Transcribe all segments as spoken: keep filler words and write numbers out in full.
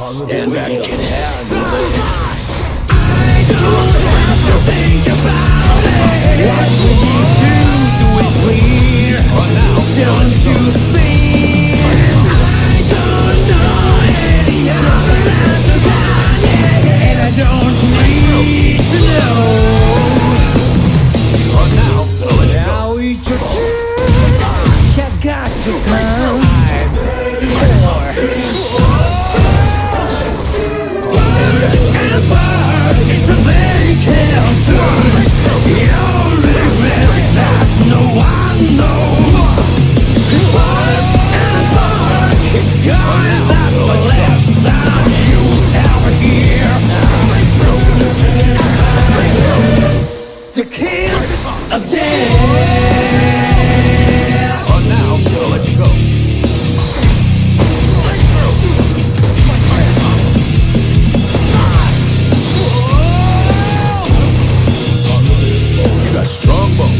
Stand back up. I don't have to think about it. What we need to do it clear. Don't you think? I don't know any other answer than it, and I don't need to know. Now eat your teeth. You got your time. It's a very counter. The only remedy that no one knows. Boys and boys, it's going. That's the last sound you ever hear. The kiss of death. Oh, now I'll let you go. Strong bones.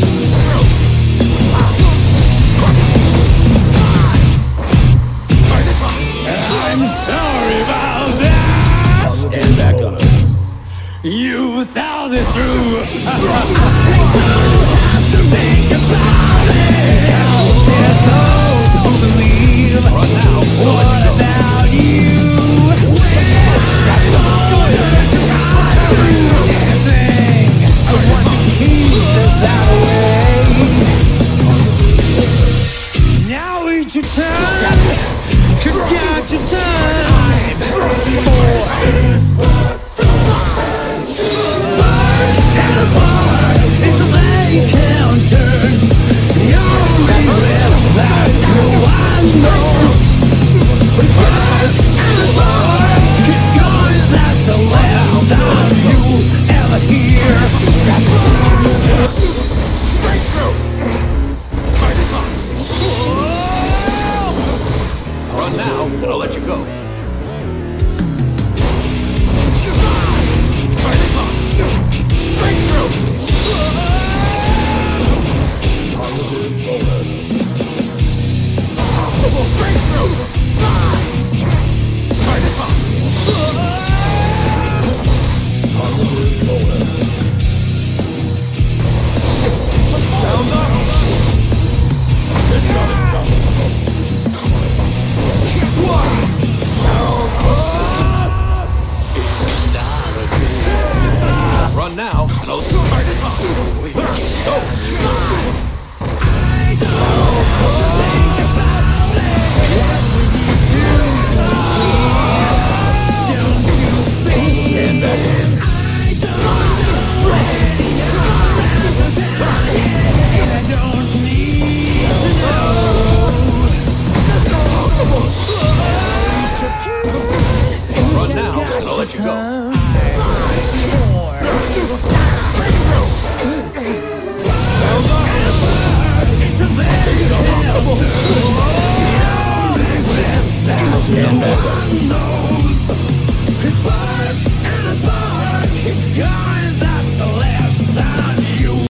I'm sorry about that. Stand back up. You thought this through. I don't have to think about it. How did those who believe? Run now. What about you? I want to try to do anything. I want to keep it that way. Now it's your time. You got your time, boy. And a bar is the way you counter. The only rest that no one knows. And a bar keep going, that's the last time you ever hear. Run now, and I'll let you go. Run now, and I'll go. Stand back in. I don't need to know. Run now, and I'll let you go.